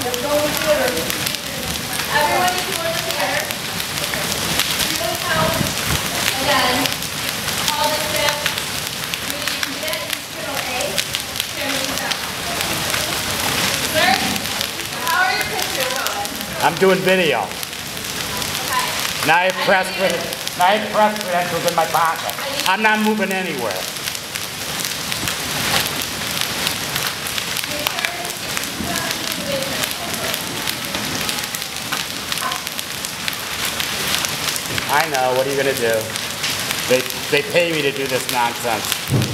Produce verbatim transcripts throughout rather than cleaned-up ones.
Everyone needs to work together. You don't count. And then, all the steps. You can do that. You can okay. Chairman, stop. Sir, how are your pictures going? I'm doing video. Okay. Now I have press credentials. Now I have press credentials in my pocket. I'm not moving anywhere. I know, what are you going to do? They, they pay me to do this nonsense.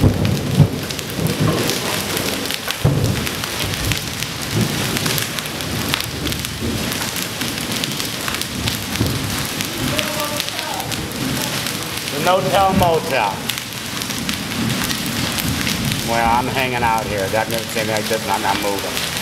The no-tell motel. Well, I'm hanging out here. That means something like this and I'm not moving.